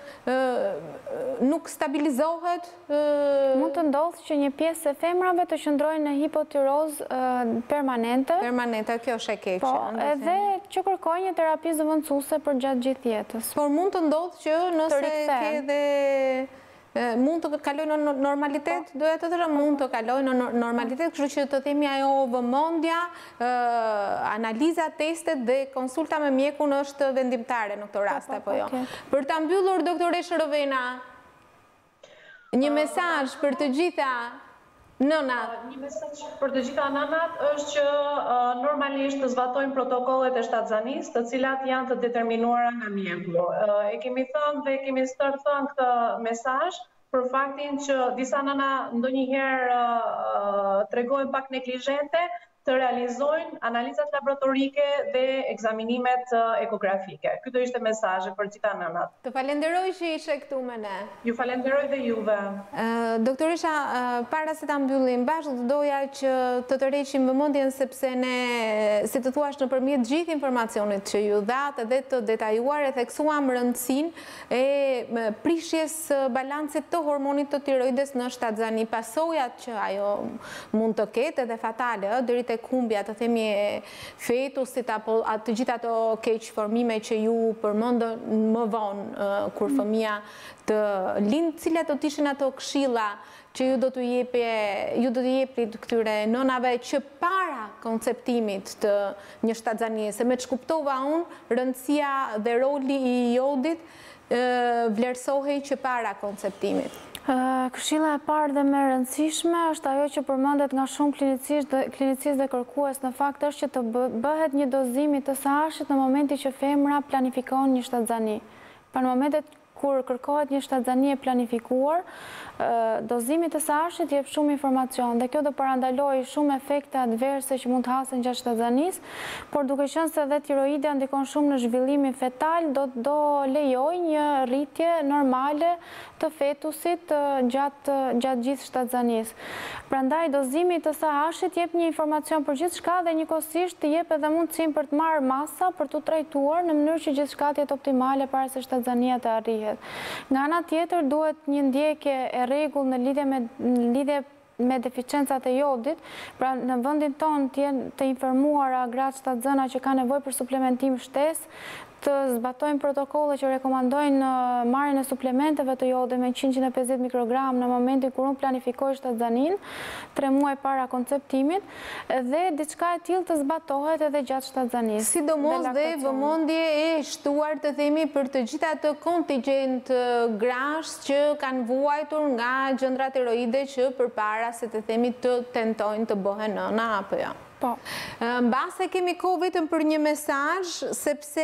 Speaker 1: nuk stabilizohet?
Speaker 2: Mund të ndodhë që një pjesë e femrave të qëndrojnë në hipotirozë permanente.
Speaker 1: Permanente, kjo është e keqe.
Speaker 2: Po, edhe që kërkojnë një terapi zëvendësuese për gjatë gjithë jetës.
Speaker 1: Por mund të ndodhë që nëse ke dhe mund të kalojnë në normalitet, doja të thëra mund të kalojnë në normalitet, kështu që të themi ajo vëmendja, analiza, testet dhe konsulta me mjekun është vendimtare në këto raste, apo jo. Për ta mbyllur, doktoresha Rovena, një mesazh për të gjitha nënat.
Speaker 3: Një mesazh për të gjitha nënat është që normalisht të zbatojnë protokollet e shtatzanisë, të cilat janë të determinuara nga mjeku. E kemi thënë dhe kemi stërë thënë këtë mesazh për faktin që disa nëna ndonjëherë tregojnë pak neglizhente të realizojnë analizat laboratorike dhe ekzaminimet ekografike. Ky do ishte mesazhi për gjitha nënat.
Speaker 1: Të falenderoj që ishe këtu me ne.
Speaker 3: Ju falenderoj dhe juve.
Speaker 1: Doktoresha, para se ta mbyllim bashkë, doja që të tërheqim vëmendjen sepse ne, si të thuash, nëpërmjet gjithë informacionit që ju dhatë dhe të detajuar, e theksuam rëndësinë e prishjes balancit të hormonit të tiroides në shtatzani. Pasojat që ajo mund të ketë edhe fatale, deri tek humbja të themi e fetusit apo të gjitha ato keqformime që ju përmendën më vonë kur fëmia të lind, cilat do të ishin ato këshilla që ju do të jepit këtyre nënave që para konceptimit të një shtatzanie, se me që kuptova unë, rëndësia dhe roli i jodit vlerësohej që para konceptimit.
Speaker 2: Këshilla e parë dhe më rëndësishme është ajo që përmendet nga shumë klinicistë dhe kërkues, në fakt është që të bëhet një dozim i të saktësisht në momenti që femra planifikon një shtatzani. Pra në momentet kur kërkohet një shtatzanie planifikuar, dozimi të saktësisht jep shumë informacion dhe kjo do parandalojë shumë efekte adverse që mund të hasen gjatë shtatzanisë, por duke qenë se dhe tiroidja ndikon shumë në zhvillimin fetal, do lejoj një rritje normale të fetusit gjatë gjithë shtatzanisë. Prandaj dozimi të saktësisht jep një informacion për gjithçka dhe njëkohësisht jep edhe mundësinë për të marrë masa për të trajtuar në mënyrë që gjithçka të jetë optimale para se shtatzania të arrihet. Nga ana tjetër duhet një ndjekje e rregull në lidhje me deficiencat e jodit, pra në vendin tonë të informuara gratë shtatzëna që ka nevojë për suplementim shtesë, të zbatojnë protokolle që rekomandojnë marrjen e suplementeve të jodit me 150 mikrogram në momentin kur unë planifikoj shtatzanin, 3 muaj para konceptimit, dhe diçka e tillë të zbatohet edhe gjatë shtatzanisë.
Speaker 1: Sidomos dhe vëmendje e shtuar të themi për të gjitha të kontingjent grash që kanë vuajtur nga gjëndra tiroide që përpara se të themi të tentojnë të bëhen nëna apo jo.
Speaker 2: Po.
Speaker 1: Mbase kemi kohë vetëm për një mesazh, sepse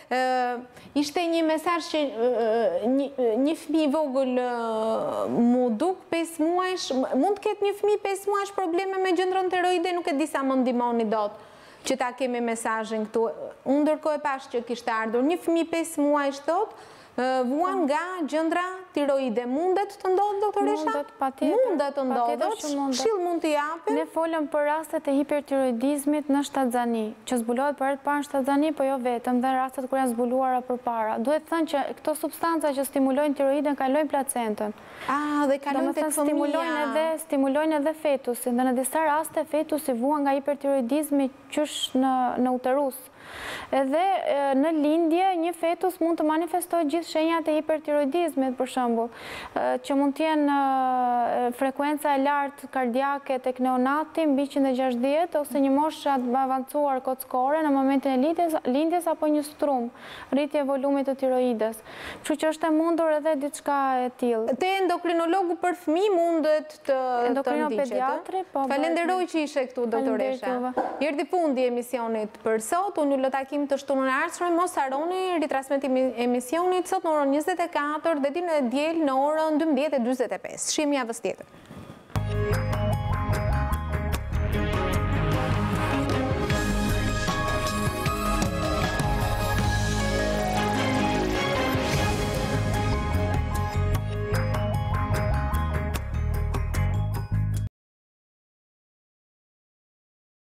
Speaker 1: ishte një mesazh që një fëmijë i vogël mu duk 5 muajsh, mund të ketë një fëmijë 5 muajsh probleme me gjëndrën tiroide, nuk e di sa më ndihmoni dot që ta kemi mesazhin këtu. Unë ndërkohë e pash që kishte ardhur një fëmijë 5 muajsh thotë vuan nga gjëndra tiroide. Mundet të ndodhë, doktoresha?
Speaker 2: Mundet, patjetër.
Speaker 1: Mundet të ndodhë, këshill mund të japim?
Speaker 2: Ne folëm për rastet e hipertiroidizmit në shtatzani, që zbulohet për herë të parë në shtatzani, po jo vetëm, dhe rastet kur janë zbuluara përpara. Duhet thënë që këto substanca që stimulojnë tiroiden kalojnë placentën.
Speaker 1: Dhe kalojnë tek fëmia.
Speaker 2: Stimulojnë edhe fetusin, dhe në disa raste fetusi vuan nga hipertiroidizmi qysh në uterus. Edhe në lindje një fetus mund të manifestojë gjithë shenjat e hipertiroidizmit, për shembull, që mund të jenë frekuenca e lartë kardiake tek neonati mbi 160 ose një moshë avancuar kockore në momentin e lindjes apo një strum, rritje e volumit të tiroides. Kështu që është e mundur edhe diçka e tillë.
Speaker 1: Te endokrinologu për fëmijë mundet të
Speaker 2: Endokrinopediatri, po.
Speaker 1: Falenderoj që ishe këtu, doktoresha. Erdhi fundi i emisionit për sot. Unë ju lë takim të shtunën e ardhshme, mos harroni ritransmetimi emisionit sot në orën 24 dhe ditën e diel në orën 12:45. Shihemi javës tjetër.